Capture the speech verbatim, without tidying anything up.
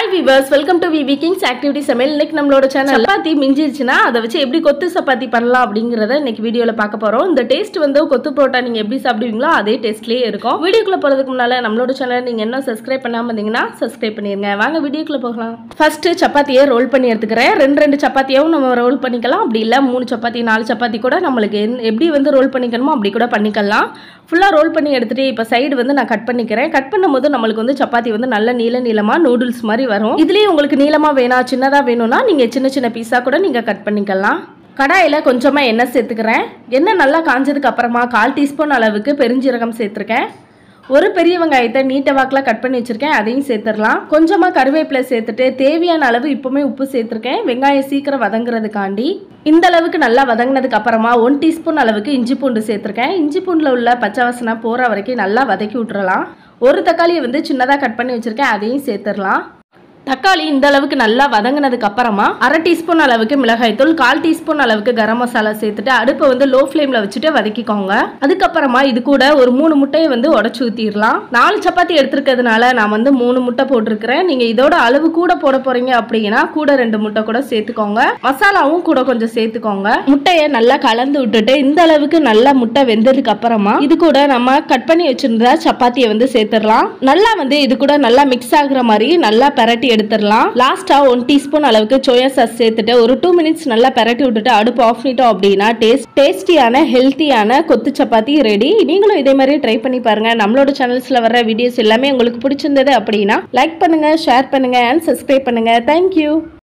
Hi viewers, welcome to V B Kings Activity சமையல். இன்னைக்கு நம்மளோட சேனல் சப்பாத்தி மிஞ்சிருச்சுனா அதை வச்சு எப்படி கொத்து சப்பாத்தி பண்ணலாம் அப்படிங்கறத இன்னைக்கு வீடியோல பார்க்க போறோம். இந்த டேஸ்ட் வந்து கொத்து பரோட்டா நீங்க எப்படி சாப்பிடுவீங்களோ அதே டேஸ்ட்லயே இருக்கும். வீடியோக்குள்ள போறதுக்கு முன்னால நம்மளோட சேனலை நீங்க என்ன சப்ஸ்கிரைப் பண்ணாம இருந்தீங்கன்னா சப்ஸ்கிரைப் பண்ணிருங்க. வாங்க வீடியோக்குள்ள போகலாம். ஃபர்ஸ்ட் சப்பாத்தியை ரோல் பண்ணி எடுத்துக்கிறேன். ரெண்டு ரெண்டு சப்பாத்தியாவும் நம்ம ரோல் பண்ணிக்கலாம். அப்படி இல்ல மூணு சப்பாத்தி நாலு சப்பாத்தி கூட நமக்கு எப்படி வந்து ரோல் பண்ணிக்கணுமோ அப்படி கூட பண்ணிக்கலாம். ஃபுல்லா ரோல் பண்ணி எடுத்துட்டு இப்ப சைடு வந்து நான் கட் பண்ணிக்கிறேன். கட் பண்ணும்போது நமக்கு வந்து சப்பாத்தி வந்து நல்ல நீள நீளமா நூடுல்ஸ் மாதிரி வரும். இதுலயே உங்களுக்கு நீளமா வேணா சின்னதா வேணும்னா நீங்க சின்ன சின்ன பீஸா கூட நீங்க கட் பண்ணிக்கலாம். கடாயில கொஞ்சமா எண்ணெய் சேர்த்துக்கிறேன். எண்ணெய் நல்லா காஞ்சதுக்கு அப்புறமா கால் டீஸ்பூன் அளவுக்கு பெருஞ்சீரகம் சேர்த்துருக்கேன். ஒரு பெரிய வெங்காயத்தை நீட்ட வாக்கில் கட் பண்ணி வச்சிருக்கேன், அதையும் சேர்த்துடலாம். கொஞ்சமா கருவேப்பிலை சேர்த்துட்டு தேவையான அளவு இப்பவுமே உப்பு சேர்த்துருக்கேன். வெங்காயம் சீக்கிரம் வதங்குறதுக்காண்டி இந்த அளவுக்கு நல்லா வதங்கினதுக்கு அப்புறமா ஒன் டீஸ்பூன் அளவுக்கு இஞ்சி பூண்டு சேர்த்துருக்கேன். இஞ்சி பூண்டுல உள்ள பச்சை வாசனை போற வரைக்கும் நல்லா வதக்கி விட்டுறலாம். ஒரு தக்காளியை வந்து சின்னதாக கட் பண்ணி வச்சிருக்கேன், அதையும் சேர்த்துடலாம். தக்காளி இந்த அளவுக்கு நல்லா வதங்கினதுக்கு அப்புறமா அரை டீஸ்பூன் அளவுக்கு மிளகாய் தூள், கால் டீஸ்பூன் அளவுக்கு கரம் மசாலா சேர்த்துட்டு அடுப்பை வந்து லோ ஃப்ளேம்ல வச்சுட்டு வதக்கிக்கோங்க. அதுக்கப்புறமா இது கூட ஒரு மூணு முட்டையை வந்து உடச்சு ஊத்திடலாம். நாலு சப்பாத்தி எடுத்துருக்கிறதுனால நான் வந்து மூணு முட்டை போட்டிருக்கிறேன். நீங்க இதோட அளவு கூட போட போறீங்க அப்படின்னா கூட ரெண்டு முட்டை கூட சேர்த்துக்கோங்க. மசாலாவும் கூட கொஞ்சம் சேர்த்துக்கோங்க. முட்டையை நல்லா கலந்து விட்டுட்டு இந்த அளவுக்கு நல்லா முட்டை வெந்ததுக்கு அப்புறமா இது கூட நம்ம கட் பண்ணி வச்சிருந்த சப்பாத்தியை வந்து சேர்த்துடலாம். நல்லா வந்து இது கூட நல்லா மிக்ஸ் ஆகுற மாதிரி நல்லா பெரட்டி எடுத்துடலாம். லாஸ்டா ஒன் டீஸ்பூன் அளவுக்கு சோயா சாஸ் சேர்த்துட்டு ஒரு டூ மினிட்ஸ் நல்லா பெரட்டி விட்டுட்டு அடுப்பு ஆஃப் பண்ணிட்டோம் அப்படின்னா டேஸ்ட் டேஸ்டியான ஹெல்த்தியான கொத்து சப்பாத்தி ரெடி. நீங்களும் இதே மாதிரி ட்ரை பண்ணி பாருங்க. நம்மளோட சேனல்ஸ்ல வர வீடியோஸ் எல்லாமே உங்களுக்கு பிடிச்சிருந்தது அப்படின்னா லைக் பண்ணுங்க, ஷேர் பண்ணுங்க அண்ட் சப்ஸ்கிரைப் பண்ணுங்க. தேங்க்யூ.